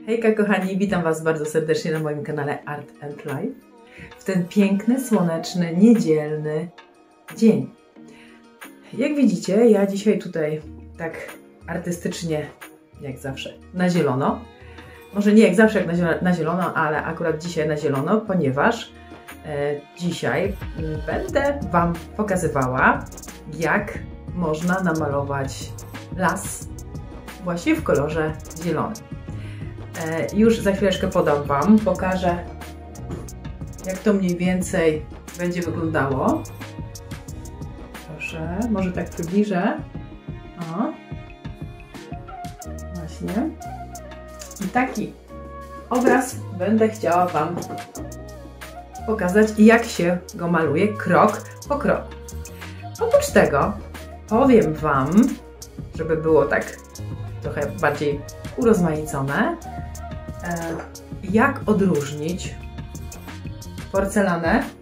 Hejka kochani, witam Was bardzo serdecznie na moim kanale Art and Life w ten piękny, słoneczny, niedzielny dzień. Jak widzicie, ja dzisiaj tutaj tak artystycznie, jak zawsze, na zielono. Może nie jak zawsze jak na zielono, ale akurat dzisiaj na zielono, ponieważ dzisiaj będę Wam pokazywała, jak można namalować las właśnie w kolorze zielonym. Już za chwileczkę podam Wam, pokażę, jak to mniej więcej będzie wyglądało. Proszę, może tak przybliżę. O, właśnie. I taki obraz będę chciała Wam pokazać, jak się go maluje krok po kroku. Oprócz tego powiem Wam, żeby było tak trochę bardziej urozmaicone, jak odróżnić porcelanę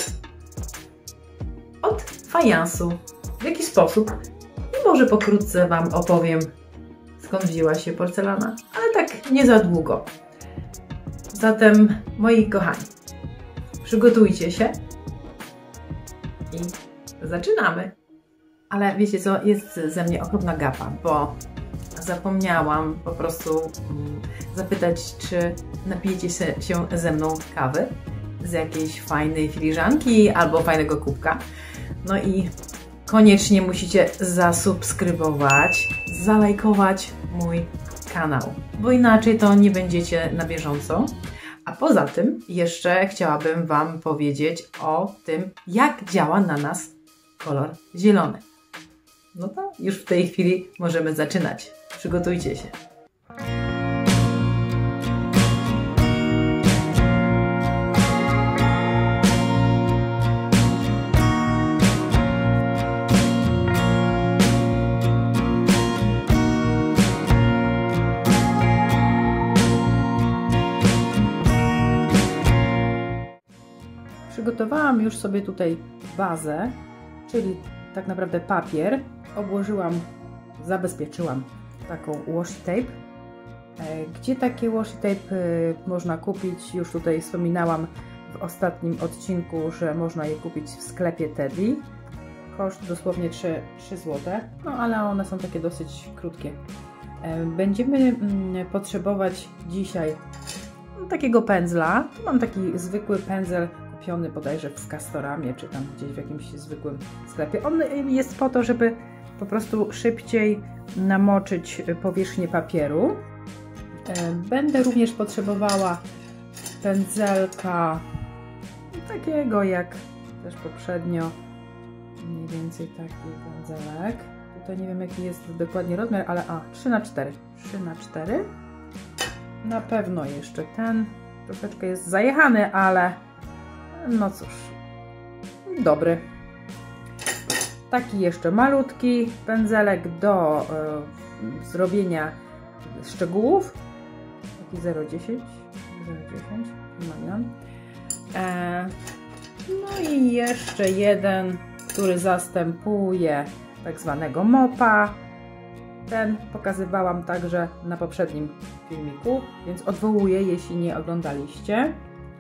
od fajansu, w jaki sposób, i może pokrótce Wam opowiem, skąd wzięła się porcelana, ale tak nie za długo. Zatem, moi kochani, przygotujcie się i zaczynamy. Ale wiecie co, jest ze mnie okropna gapa, bo zapomniałam po prostu zapytać, czy napijecie się ze mną kawy z jakiejś fajnej filiżanki albo fajnego kubka. No i koniecznie musicie zasubskrybować, zalajkować mój kanał, bo inaczej to nie będziecie na bieżąco. A poza tym jeszcze chciałabym Wam powiedzieć o tym, jak działa na nas kolor zielony. No to już w tej chwili możemy zaczynać. Przygotujcie się. Przygotowałam już sobie tutaj bazę, czyli tak naprawdę papier. Obłożyłam, zabezpieczyłam taką washi tape. Gdzie takie washi tape można kupić? Już tutaj wspominałam w ostatnim odcinku, że można je kupić w sklepie Teddy. Koszt dosłownie 3 zł, no ale one są takie dosyć krótkie. Będziemy potrzebować dzisiaj takiego pędzla. Tu mam taki zwykły pędzel kupiony bodajże w Castoramie, czy tam gdzieś w jakimś zwykłym sklepie. On jest po to, żeby po prostu szybciej namoczyć powierzchnię papieru. Będę również potrzebowała pędzelka takiego jak też poprzednio, mniej więcej taki pędzelek. Tutaj nie wiem jaki jest dokładnie rozmiar, ale 3×4. 3×4. Na pewno jeszcze ten troszeczkę jest zajechany, ale no cóż, dobry. Taki jeszcze malutki pędzelek do zrobienia szczegółów. Taki 0,10. No i jeszcze jeden, który zastępuje tak zwanego mopa. Ten pokazywałam także na poprzednim filmiku, więc odwołuję, jeśli nie oglądaliście.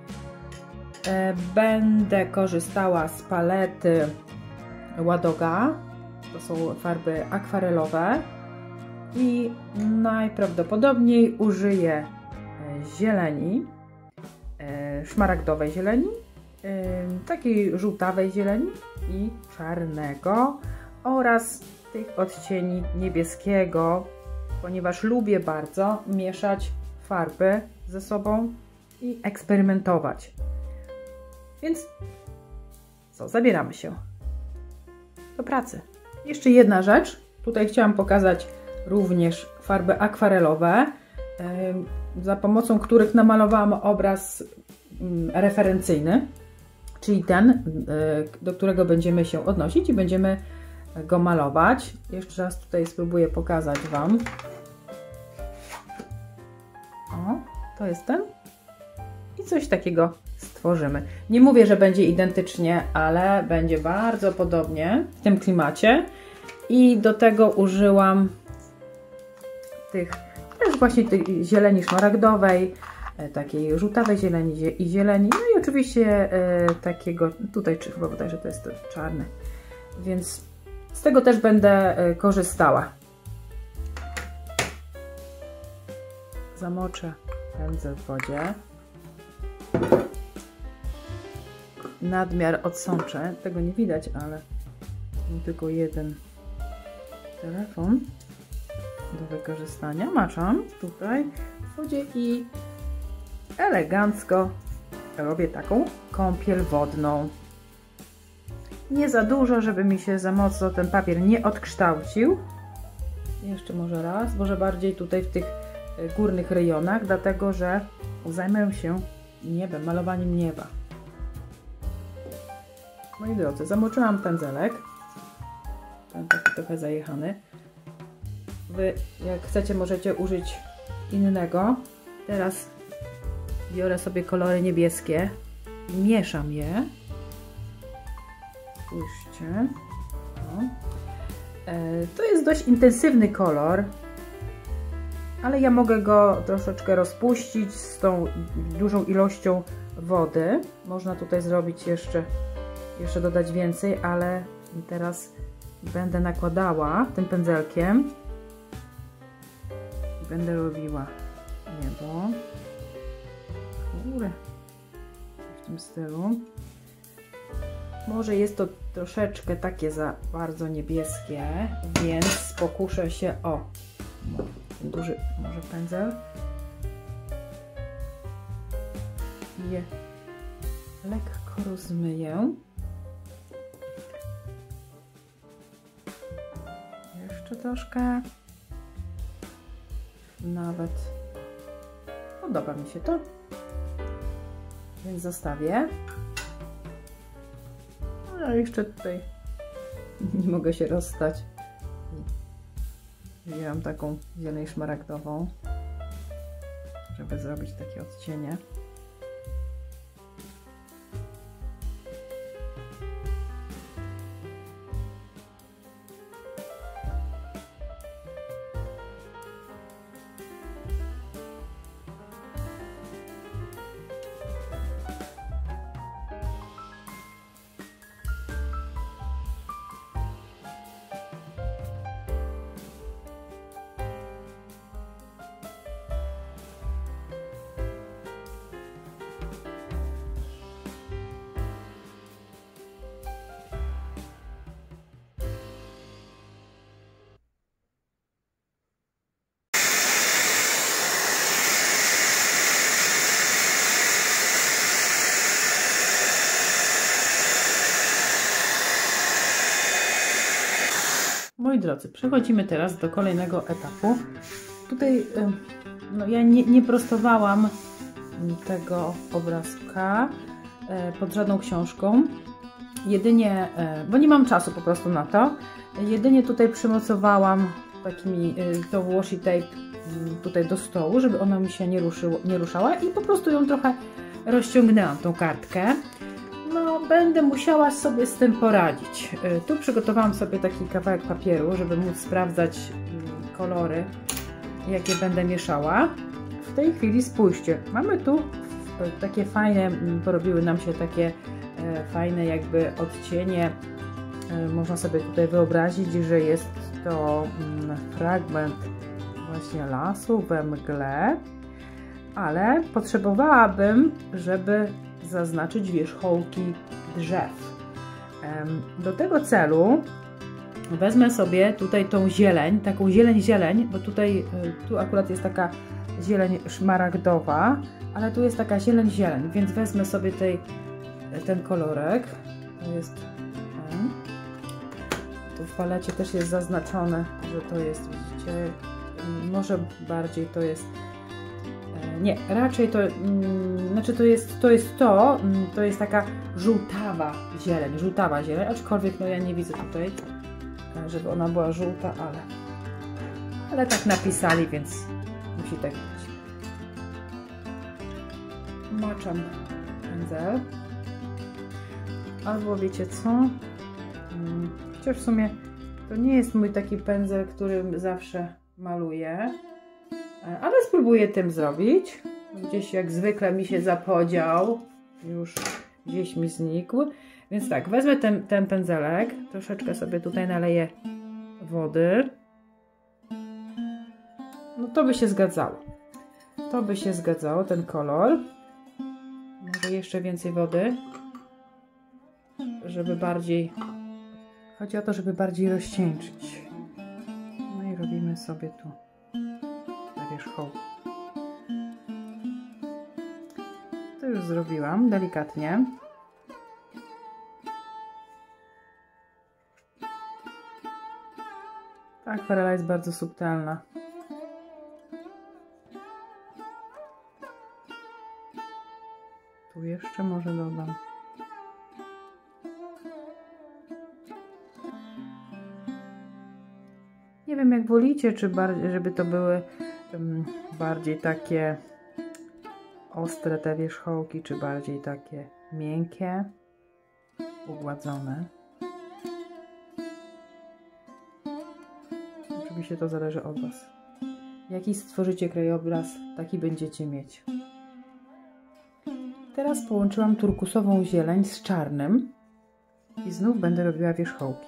Będę korzystała z palety Ładoga. To są farby akwarelowe i najprawdopodobniej użyję zieleni, szmaragdowej zieleni, takiej żółtawej zieleni i czarnego oraz tych odcieni niebieskiego, ponieważ lubię bardzo mieszać farby ze sobą i eksperymentować. Więc co, zabieramy się do pracy. Jeszcze jedna rzecz. Tutaj chciałam pokazać również farby akwarelowe, za pomocą których namalowałam obraz referencyjny, czyli ten, do którego będziemy się odnosić i będziemy go malować. Jeszcze raz tutaj spróbuję pokazać Wam. O, to jest ten. I coś takiego stworzymy. Nie mówię, że będzie identycznie, ale będzie bardzo podobnie w tym klimacie. I do tego użyłam tych też właśnie tej zieleni szmaragdowej, takiej żółtawej zieleni i zieleni, no i oczywiście takiego, tutaj czy chyba bodajże to jest to czarne, więc z tego też będę korzystała. Zamoczę pędzel w wodzie. Nadmiar odsączę, tego nie widać, ale mam tylko jeden telefon do wykorzystania. Maczam tutaj w wodzie i elegancko robię taką kąpiel wodną. Nie za dużo, żeby mi się za mocno ten papier nie odkształcił. Jeszcze może raz, może bardziej tutaj w tych górnych rejonach, dlatego że zajmę się niebem, malowaniem nieba. Moi drodzy, zamoczyłam pędzelek. Ten taki trochę zajechany. Wy, jak chcecie, możecie użyć innego. Teraz biorę sobie kolory niebieskie i mieszam je. Spójrzcie. No. To jest dość intensywny kolor, ale ja mogę go troszeczkę rozpuścić z tą dużą ilością wody. Można tutaj zrobić jeszcze dodać więcej, ale teraz będę nakładała tym pędzelkiem i będę robiła niebo, chmury w tym stylu. Może jest to troszeczkę takie za bardzo niebieskie, więc pokuszę się o ten duży może pędzel i je lekko rozmyję. Jeszcze troszkę. Nawet podoba mi się to, więc zostawię. No jeszcze tutaj nie mogę się rozstać. Wzięłam taką zieleń szmaragdową, żeby zrobić takie odcienie. Moi drodzy, przechodzimy teraz do kolejnego etapu. Tutaj no, ja nie prostowałam tego obrazka pod żadną książką. Jedynie, bo nie mam czasu po prostu na to, jedynie tutaj przymocowałam takimi tą washi tape tutaj do stołu, żeby ona mi się nie ruszała i po prostu ją trochę rozciągnęłam, tą kartkę. No, będę musiała sobie z tym poradzić. Tu przygotowałam sobie taki kawałek papieru, żeby móc sprawdzać kolory, jakie będę mieszała. W tej chwili spójrzcie, mamy tu takie fajne, porobiły nam się takie fajne jakby odcienie. Można sobie tutaj wyobrazić, że jest to fragment właśnie lasu we mgle, ale potrzebowałabym, żeby zaznaczyć wierzchołki drzew. Do tego celu wezmę sobie tutaj tą zieleń, taką zieleń, bo tutaj tu akurat jest taka zieleń szmaragdowa, ale tu jest taka zieleń, więc wezmę sobie ten kolorek. To jest ten. Tu w palecie też jest zaznaczone, że to jest, widzicie, może bardziej to jest. Nie, raczej to, znaczy to jest taka żółtawa zieleń, aczkolwiek no ja nie widzę tutaj, żeby ona była żółta, ale tak napisali, więc musi tak być. Maczam pędzel, albo wiecie co, chociaż w sumie to nie jest mój taki pędzel, którym zawsze maluję. Ale spróbuję tym zrobić. Gdzieś jak zwykle mi się zapodział. Już gdzieś mi znikł. Więc tak, wezmę ten pędzelek. Troszeczkę sobie tutaj naleję wody. No to by się zgadzało. To by się zgadzało, ten kolor. Może jeszcze więcej wody. Żeby bardziej... Chodzi o to, żeby bardziej rozcieńczyć. No i robimy sobie tu na wierzchołku. To już zrobiłam delikatnie. Ta akwarela jest bardzo subtelna. Tu jeszcze może dodam. Nie wiem, jak wolicie, czy bardziej, żeby to były bardziej takie ostre te wierzchołki, czy bardziej takie miękkie, ugładzone. Oczywiście to zależy od Was. Jaki stworzycie krajobraz, taki będziecie mieć. Teraz połączyłam turkusową zieleń z czarnym i znów będę robiła wierzchołki.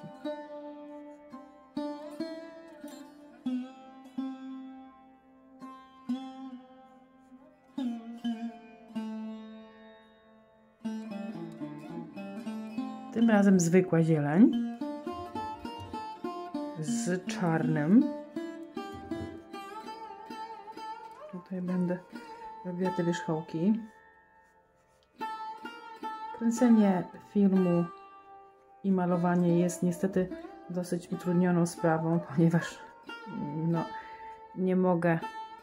Tym razem zwykła zieleń z czarnym. Tutaj będę robiła te wierzchołki. Kręcenie filmu i malowanie jest niestety dosyć utrudnioną sprawą, ponieważ no, nie mogę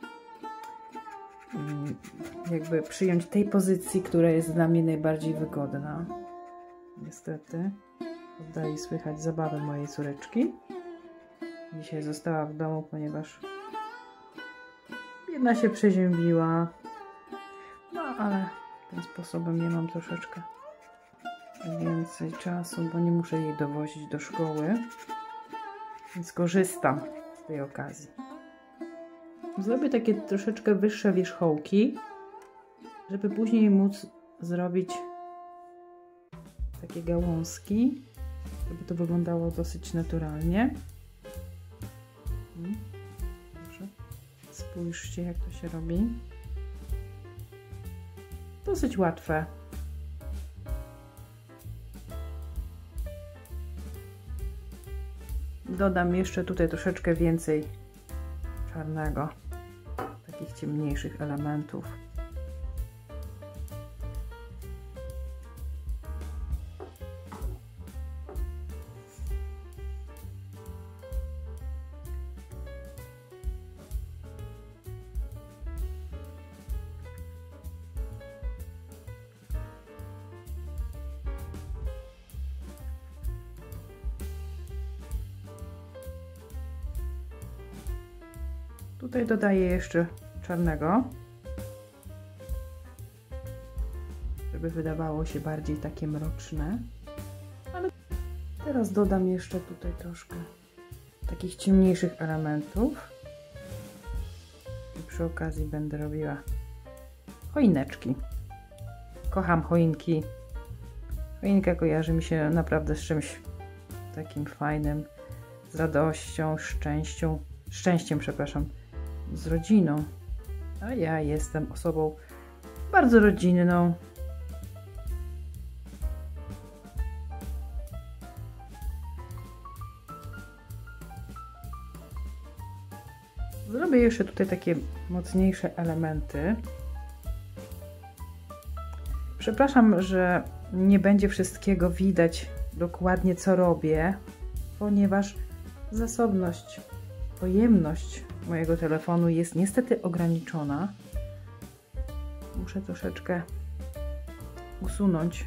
jakby przyjąć tej pozycji, która jest dla mnie najbardziej wygodna. Niestety oddaje słychać zabawę mojej córeczki. Dzisiaj została w domu, ponieważ jedna się przeziębiła. No ale tym sposobem nie mam troszeczkę więcej czasu, bo nie muszę jej dowozić do szkoły. Więc korzystam z tej okazji. Zrobię takie troszeczkę wyższe wierzchołki, żeby później móc zrobić takie gałązki, żeby to wyglądało dosyć naturalnie. Dobrze. Spójrzcie, jak to się robi. Dosyć łatwe. Dodam jeszcze tutaj troszeczkę więcej czarnego, takich ciemniejszych elementów. Tutaj dodaję jeszcze czarnego, żeby wydawało się bardziej takie mroczne. Ale teraz dodam jeszcze tutaj troszkę takich ciemniejszych elementów. I przy okazji będę robiła choineczki. Kocham choinki. Choinka kojarzy mi się naprawdę z czymś takim fajnym, z radością, szczęściem, przepraszam. Z rodziną, a ja jestem osobą bardzo rodzinną. Zrobię jeszcze tutaj takie mocniejsze elementy. Przepraszam, że nie będzie wszystkiego widać dokładnie, co robię, ponieważ zasobność, pojemność mojego telefonu jest niestety ograniczona. Muszę troszeczkę usunąć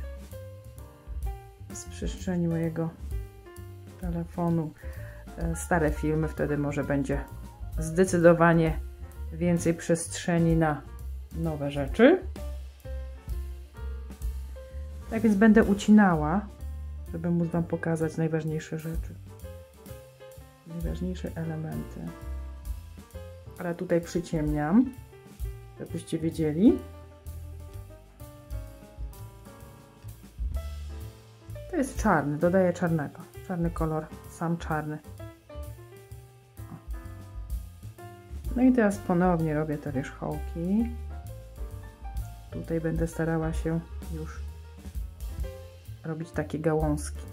z przestrzeni mojego telefonu stare filmy, wtedy może będzie zdecydowanie więcej przestrzeni na nowe rzeczy. Tak więc będę ucinała, żeby móc Wam pokazać najważniejsze rzeczy, najważniejsze elementy. ale tutaj przyciemniam, żebyście wiedzieli. To jest czarny, dodaję czarnego. Czarny kolor, sam czarny. No i teraz ponownie robię te wierzchołki. Tutaj będę starała się już robić takie gałązki.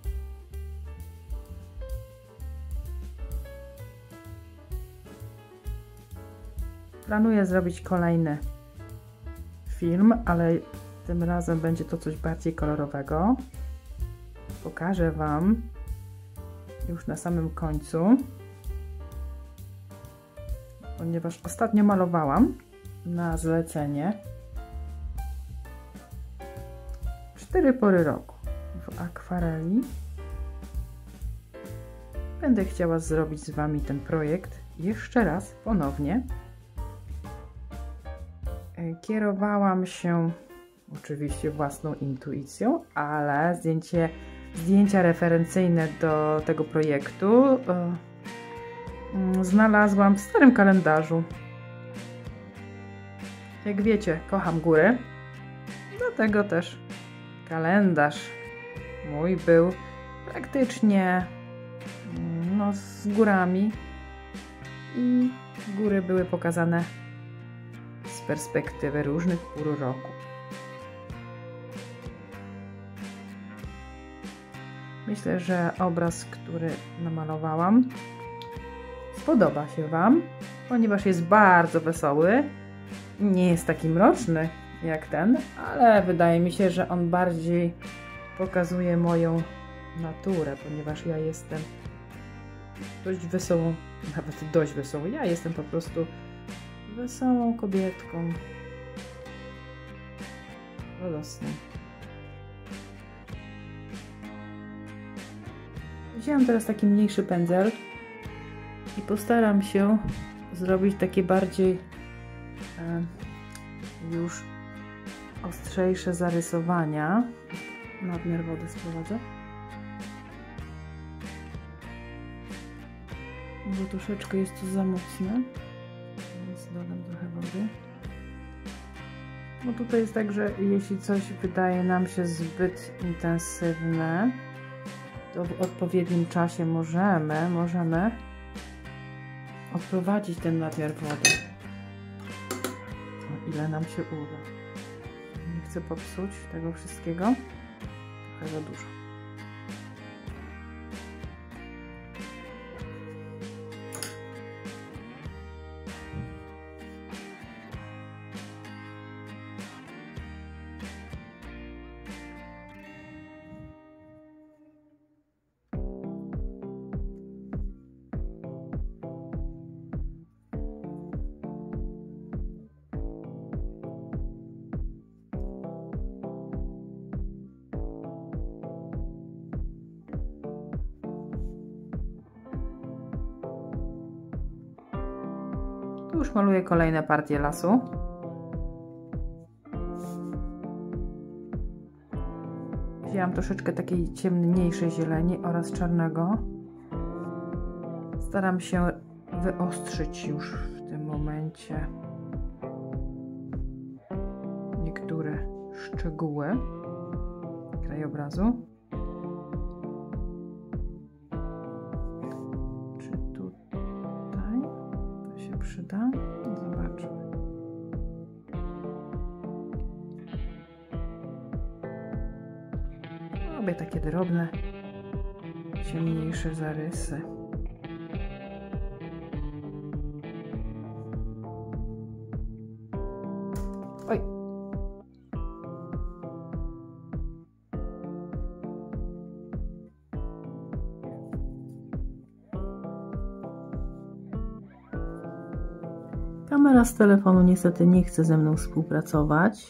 Planuję zrobić kolejny film, ale tym razem będzie to coś bardziej kolorowego. Pokażę Wam już na samym końcu, ponieważ ostatnio malowałam na zlecenie 4 pory roku w akwareli. Będę chciała zrobić z Wami ten projekt jeszcze raz, ponownie. Kierowałam się oczywiście własną intuicją, ale zdjęcia referencyjne do tego projektu znalazłam w starym kalendarzu. Jak wiecie, kocham góry, dlatego też kalendarz mój był praktycznie z górami i góry były pokazane z perspektywy różnych pór roku. Myślę, że obraz, który namalowałam, spodoba się Wam, ponieważ jest bardzo wesoły. Nie jest taki mroczny jak ten, ale wydaje mi się, że on bardziej pokazuje moją naturę, ponieważ ja jestem dość wesołą, nawet dość wesołą. Ja jestem po prostu wesołą kobietką, radosną. Wziąłem teraz taki mniejszy pędzel i postaram się zrobić takie bardziej już ostrzejsze zarysowania. Nadmiar wody sprowadzę. Może troszeczkę jest to za mocne, więc dodam trochę wody. Bo tutaj jest tak, że jeśli coś wydaje nam się zbyt intensywne, to w odpowiednim czasie możemy odprowadzić ten nadmiar wody, o ile nam się uda. Nie chcę popsuć tego wszystkiego, trochę za dużo. Tu już maluję kolejne partie lasu. Wzięłam troszeczkę takiej ciemniejszej zieleni oraz czarnego. Staram się wyostrzyć już w tym momencie niektóre szczegóły krajobrazu. Czy tutaj to się przyda? Zobaczmy. Robię takie drobne, ciemniejsze zarysy. Oj! Kamera z telefonu niestety nie chce ze mną współpracować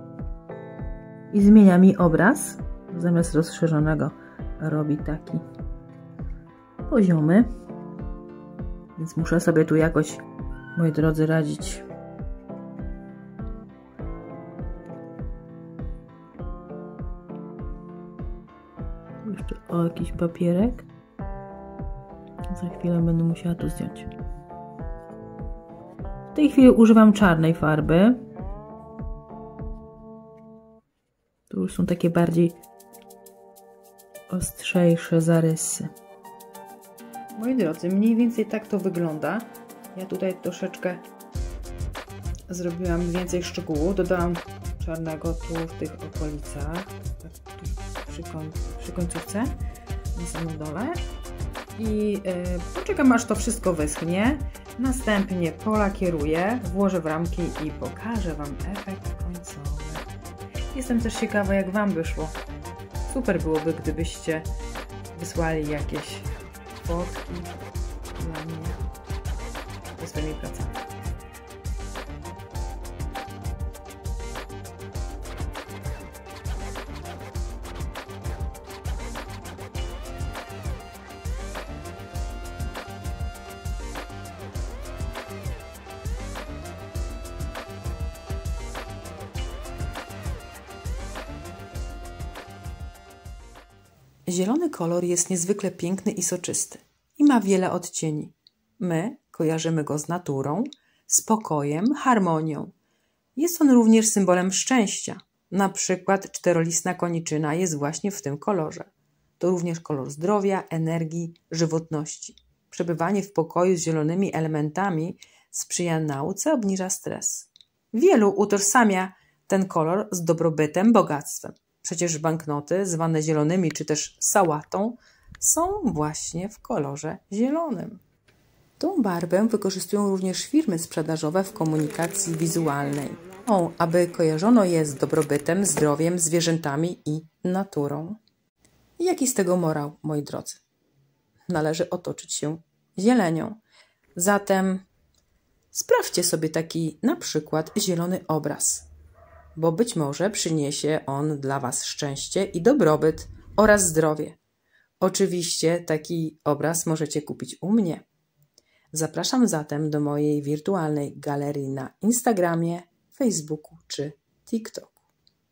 i zmienia mi obraz. Zamiast rozszerzonego robi taki poziomy, więc muszę sobie tu jakoś, moi drodzy, radzić. Jeszcze o jakiś papierek. Za chwilę będę musiała to zdjąć. tej chwili używam czarnej farby. Tu już są takie bardziej ostrzejsze zarysy. Moi drodzy, mniej więcej tak to wygląda. Ja tutaj troszeczkę zrobiłam więcej szczegółów. Dodałam czarnego tu w tych okolicach, tak, przy końcówce, na samym dole. I poczekam, aż to wszystko wyschnie. Następnie polakieruję, włożę w ramki i pokażę Wam efekt końcowy. Jestem też ciekawa, jak Wam wyszło. Super byłoby, gdybyście wysłali jakieś fotki dla mnie ze swoimi pracami. Zielony kolor jest niezwykle piękny i soczysty i ma wiele odcieni. My kojarzymy go z naturą, spokojem, harmonią. Jest on również symbolem szczęścia. Na przykład czterolistna koniczyna jest właśnie w tym kolorze. To również kolor zdrowia, energii, żywotności. Przebywanie w pokoju z zielonymi elementami sprzyja nauce, obniża stres. Wielu utożsamia ten kolor z dobrobytem, bogactwem. Przecież banknoty zwane zielonymi czy też sałatą są właśnie w kolorze zielonym. Tą barwę wykorzystują również firmy sprzedażowe w komunikacji wizualnej, aby kojarzono je z dobrobytem, zdrowiem, zwierzętami i naturą. I jaki z tego morał, moi drodzy? Należy otoczyć się zielenią. Zatem sprawdźcie sobie taki na przykład zielony obraz, bo być może przyniesie on dla Was szczęście i dobrobyt oraz zdrowie. Oczywiście taki obraz możecie kupić u mnie. Zapraszam zatem do mojej wirtualnej galerii na Instagramie, Facebooku czy TikToku.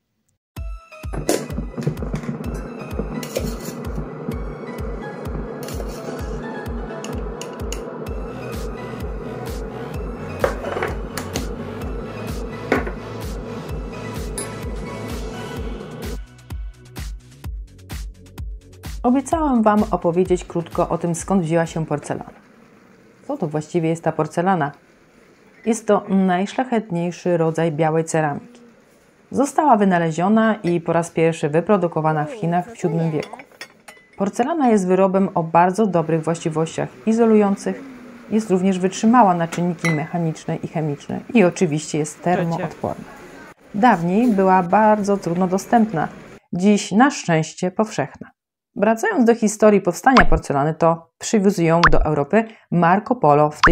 Obiecałam Wam opowiedzieć krótko o tym, skąd wzięła się porcelana. Co to właściwie jest ta porcelana? Jest to najszlachetniejszy rodzaj białej ceramiki. Została wynaleziona i po raz pierwszy wyprodukowana w Chinach w VII wieku. Porcelana jest wyrobem o bardzo dobrych właściwościach izolujących, jest również wytrzymała na czynniki mechaniczne i chemiczne i oczywiście jest termoodporna. Dawniej była bardzo trudno dostępna, dziś na szczęście powszechna. Wracając do historii powstania porcelany, to przywiózł ją do Europy Marco Polo w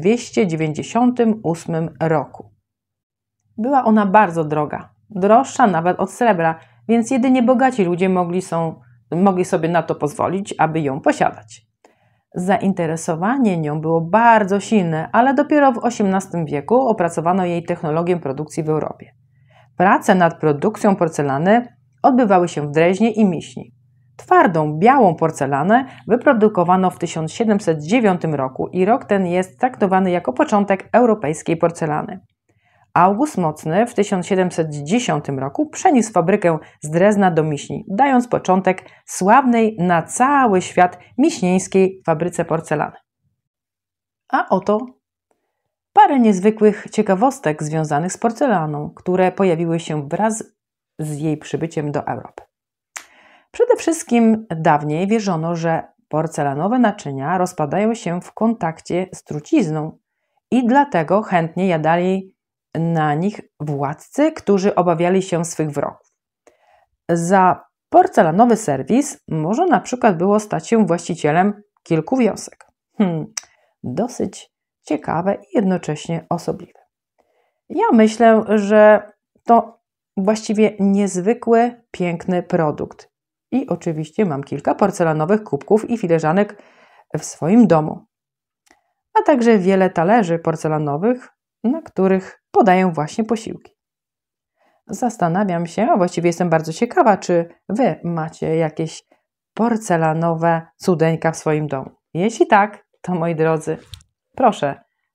1298 roku. Była ona bardzo droga, droższa nawet od srebra, więc jedynie bogaci ludzie mogli sobie na to pozwolić, aby ją posiadać. Zainteresowanie nią było bardzo silne, ale dopiero w XVIII wieku opracowano jej technologię produkcji w Europie. Prace nad produkcją porcelany odbywały się w Dreźnie i Miśni. Twardą, białą porcelanę wyprodukowano w 1709 roku i rok ten jest traktowany jako początek europejskiej porcelany. August Mocny w 1710 roku przeniósł fabrykę z Drezna do Miśni, dając początek sławnej na cały świat miśnieńskiej fabryce porcelany. A oto parę niezwykłych ciekawostek związanych z porcelaną, które pojawiły się wraz z jej przybyciem do Europy. Przede wszystkim dawniej wierzono, że porcelanowe naczynia rozpadają się w kontakcie z trucizną i dlatego chętnie jadali na nich władcy, którzy obawiali się swych wrogów. Za porcelanowy serwis można na przykład było stać się właścicielem kilku wiosek. Dosyć ciekawe i jednocześnie osobliwe. Ja myślę, że to właściwie niezwykły, piękny produkt. I oczywiście mam kilka porcelanowych kubków i filiżanek w swoim domu, a także wiele talerzy porcelanowych, na których podaję właśnie posiłki. Zastanawiam się, a właściwie jestem bardzo ciekawa, czy Wy macie jakieś porcelanowe cudeńka w swoim domu. Jeśli tak, to moi drodzy, proszę,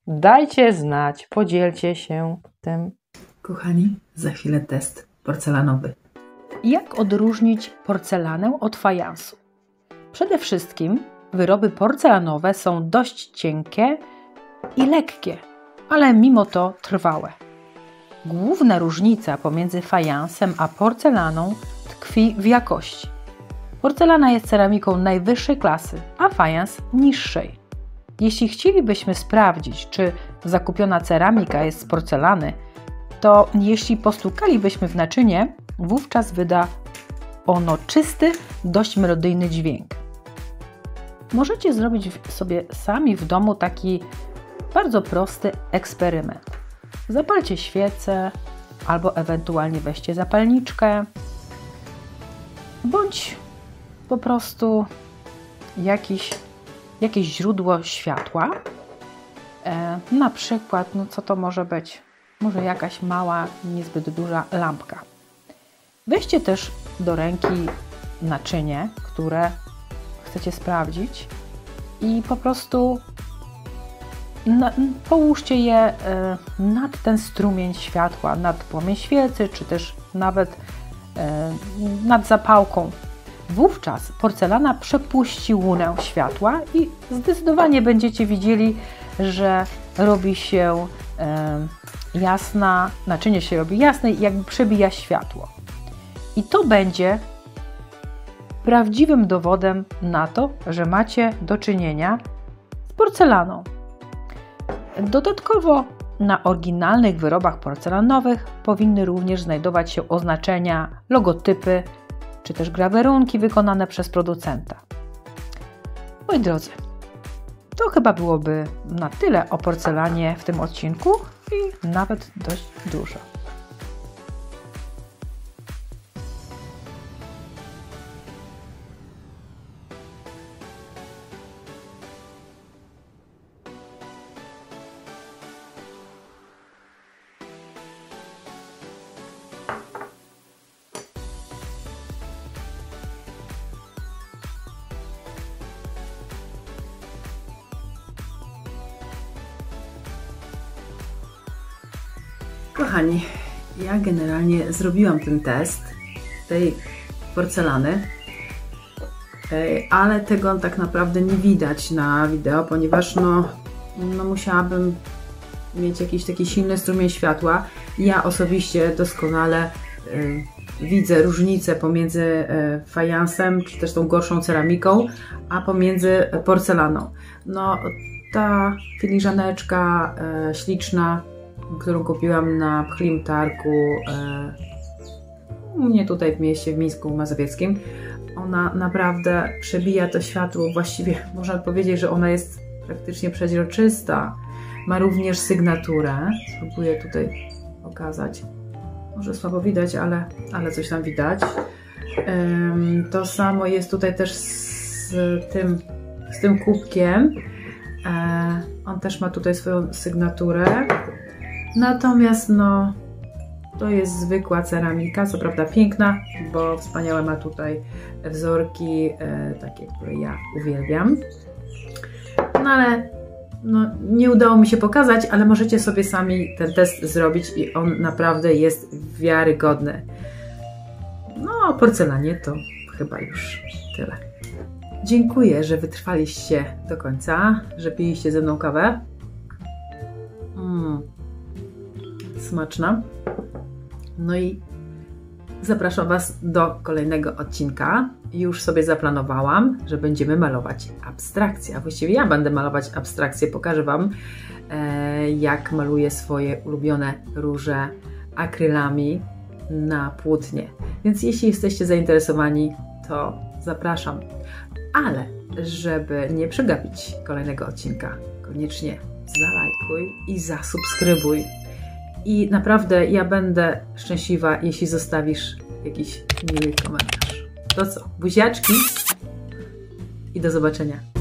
Dajcie znać, podzielcie się tym. Kochani, za chwilę test porcelanowy. Jak odróżnić porcelanę od fajansu? Przede wszystkim wyroby porcelanowe są dość cienkie i lekkie, ale mimo to trwałe. Główna różnica pomiędzy fajansem a porcelaną tkwi w jakości. Porcelana jest ceramiką najwyższej klasy, a fajans niższej. Jeśli chcielibyśmy sprawdzić, czy zakupiona ceramika jest z porcelany, to jeśli postukalibyśmy w naczynie, wówczas wyda ono czysty, dość melodyjny dźwięk. Możecie zrobić sobie sami w domu taki bardzo prosty eksperyment. Zapalcie świecę albo ewentualnie weźcie zapalniczkę bądź po prostu jakieś źródło światła. Na przykład, co to może być? Może jakaś mała, niezbyt duża lampka. Weźcie też do ręki naczynie, które chcecie sprawdzić i po prostu połóżcie je nad ten strumień światła, nad płomień świecy, czy też nawet nad zapałką. Wówczas porcelana przepuści łunę światła i zdecydowanie będziecie widzieli, że robi się jasna, naczynie się robi jasne i jakby przebija światło. I to będzie prawdziwym dowodem na to, że macie do czynienia z porcelaną. Dodatkowo na oryginalnych wyrobach porcelanowych powinny również znajdować się oznaczenia, logotypy czy też grawerunki wykonane przez producenta. Moi drodzy, to chyba byłoby na tyle o porcelanie w tym odcinku i nawet dość dużo. Kochani, ja generalnie zrobiłam ten test tej porcelany, ale tego tak naprawdę nie widać na wideo, ponieważ musiałabym mieć jakiś taki silny strumień światła. Ja osobiście doskonale widzę różnicę pomiędzy fajansem, czy też tą gorszą ceramiką, a pomiędzy porcelaną. Ta filiżaneczka śliczna, którą kupiłam na Pchlim Targu u mnie tutaj w mieście, w Mińsku Mazowieckim. Ona naprawdę przebija to światło, właściwie można powiedzieć, że ona jest praktycznie przeźroczysta. Ma również sygnaturę. Spróbuję tutaj pokazać. Może słabo widać, ale coś tam widać. To samo jest tutaj też z tym kubkiem. On też ma tutaj swoją sygnaturę. Natomiast to jest zwykła ceramika, co prawda piękna, bo wspaniałe ma tutaj wzorki, takie, które ja uwielbiam. Ale nie udało mi się pokazać, ale możecie sobie sami ten test zrobić i on naprawdę jest wiarygodny. O porcelanie to chyba już tyle. Dziękuję, że wytrwaliście do końca, że piliście ze mną kawę. Smaczna. I zapraszam Was do kolejnego odcinka. Już sobie zaplanowałam, że będziemy malować abstrakcję. A właściwie ja będę malować abstrakcję. Pokażę Wam, jak maluję swoje ulubione róże akrylami na płótnie. Więc jeśli jesteście zainteresowani, to zapraszam. Ale żeby nie przegapić kolejnego odcinka, koniecznie zalajkuj i zasubskrybuj. I naprawdę ja będę szczęśliwa, jeśli zostawisz jakiś miły komentarz. To co? Buziaczki i do zobaczenia.